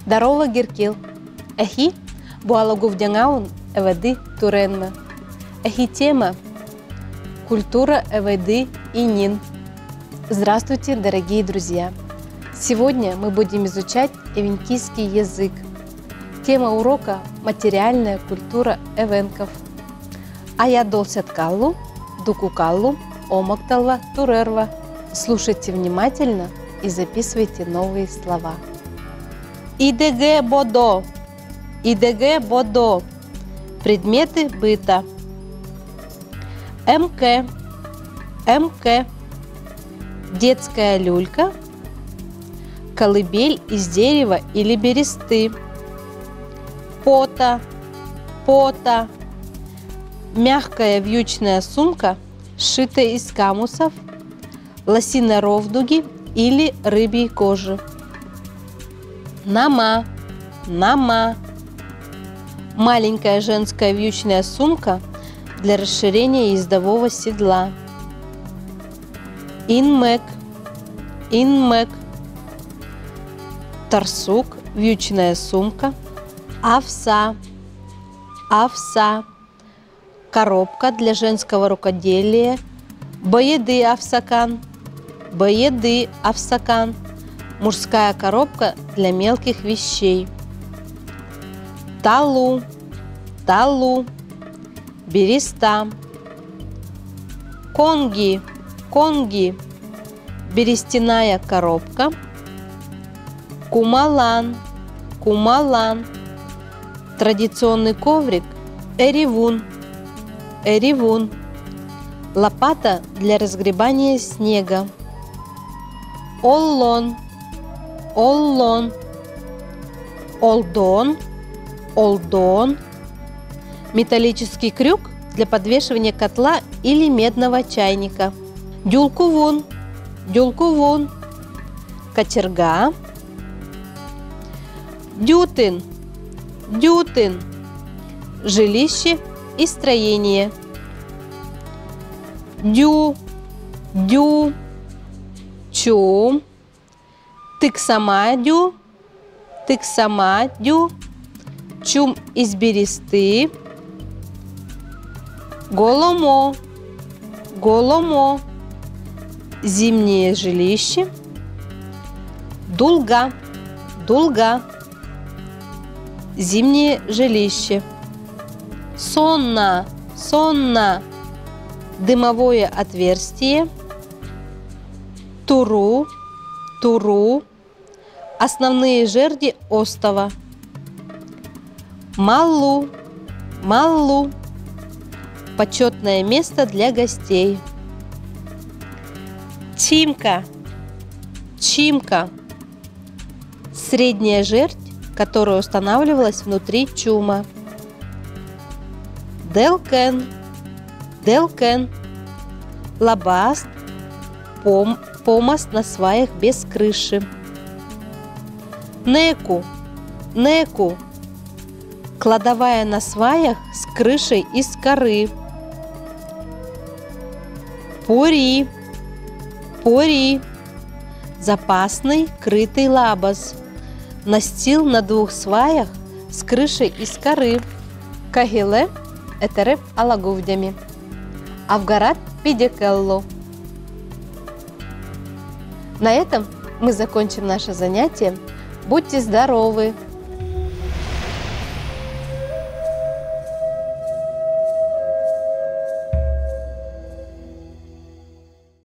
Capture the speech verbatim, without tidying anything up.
Дарова гиркил. Эхи буалагув дянгаун эведы туренме. Эхи тема культура эведы и нин. Здравствуйте, дорогие друзья! Сегодня мы будем изучать эвенкийский язык. Тема урока – материальная культура эвенков. А я долсяткаллу, дукукаллу, омакталва, турерва. Слушайте внимательно и записывайте новые слова. ИДГ бодо. ИДГ бодо. Предметы быта. МК. МК. Детская люлька. Колыбель из дерева или бересты. Пота. Пота. Мягкая вьючная сумка, сшитая из камусов, лосиной ровдуги или рыбьей кожи. Нама. Нама. Маленькая женская вьючная сумка для расширения ездового седла. Инмек. Инмек. Тарсук, вьючная сумка. Овса. Овса. Коробка для женского рукоделия. Боеды овсакан. Боеды овсакан. Мужская коробка для мелких вещей. Талу. Талу. Береста. Конги. Конги. Берестяная коробка. Кумалан. Кумалан. Традиционный коврик. Эривун. Эривун. Лопата для разгребания снега. Оллон. Оллон. Олдон. Олдон. Металлический крюк для подвешивания котла или медного чайника. Дюлкувун. Дюлкувун. Кочерга. Дютын. Дютын. Жилище и строение. Дю. Дю. Чум. Тыксамадю. Тыксамадю. Чум из бересты. Голомо. Голомо. Зимнее жилище. Дулга. Дулга. Зимнее жилище. Сонна. Сонна. Дымовое отверстие. Туру. Туру. Основные жерди остова. Маллу. Маллу. Почетное место для гостей. Чимка. Чимка. Средняя жердь, которая устанавливалась внутри чума. Делкен. Делкен. Лабаст. Пом, помост на сваях без крыши. Неку. Неку. Кладовая на сваях с крышей из коры. Пури. Пури. Запасный крытый лабаз. Настил на двух сваях с крышей из коры. Кагиле этереп алагувдями. Авгарат пидекелло. На этом мы закончим наше занятие. Будьте здоровы!